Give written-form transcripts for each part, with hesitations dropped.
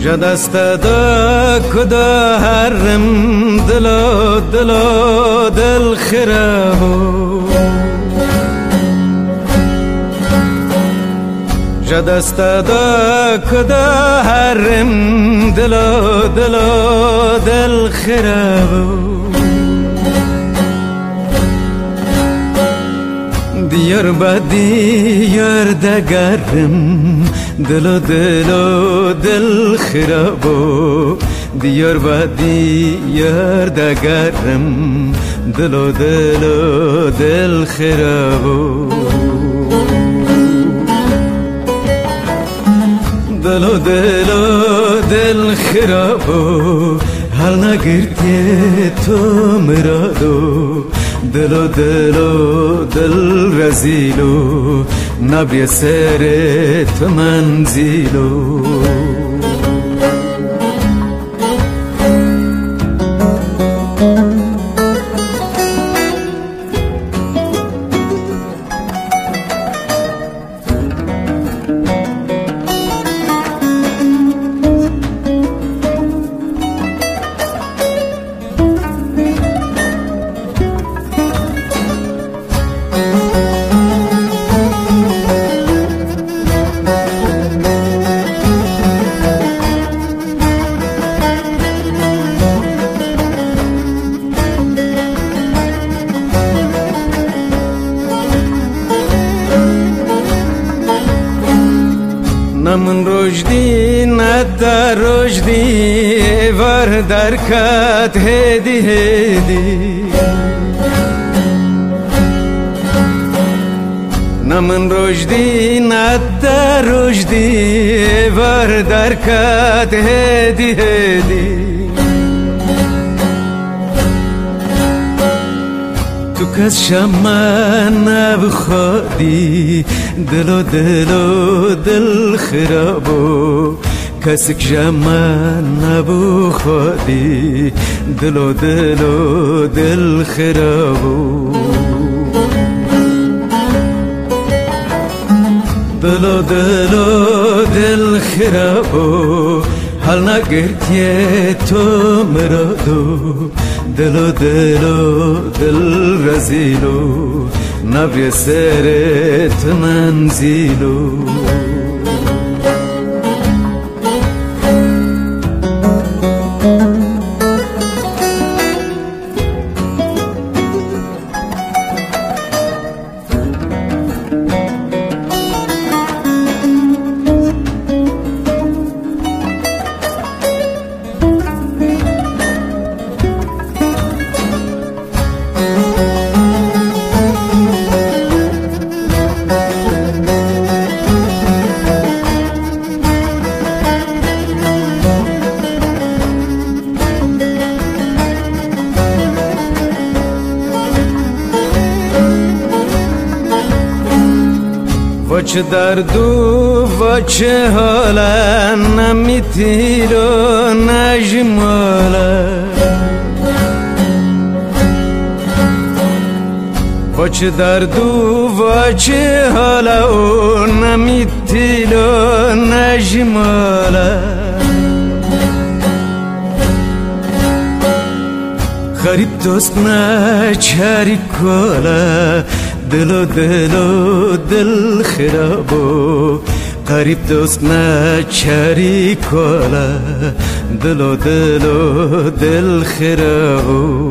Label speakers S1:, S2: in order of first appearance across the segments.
S1: دست دا کدا هرم دلو دلو دل خرابو دست دا کدا هرم دلو دلو دل خرابو دیار با دیار دگرم دلو دلو دل خرابو دیار با دیار دگرم دلو دلو دل خرابو دلو دلو دل خرابو حال نگرتی تو مرادو دلو دلو دل رزیلو نبی سرت منزیلو من رشدی ندار رشدی ور درکت هدی هدی من رشدی ندار رشدی ور درکت هدی هدی تو کس شما نبخوادی دلو دلو دل خرابو کسی که شما نبخوادی دلو دلو دل خرابو دلو دلو دل خرابو حال نگرتی تو مرادو دلو دلو دل رزیلو نبی سرت منزیلو وچه دردو وچه حالا نمیتیلو نجمالا وچه دردو وچه حالا نمیتیلو نجمالا غریب دوست نچاری کولا دلو دلو دل خرابو غریب دوست نچاری کولا دلو دلو دل خرابو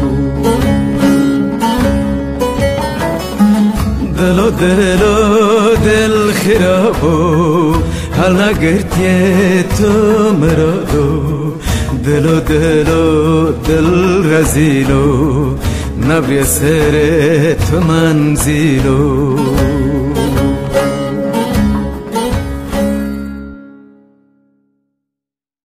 S1: دلو دلو دل خرابو حال نگرتی تو مرادو دلو دلو دل رزیلو نبی سرت منزیلو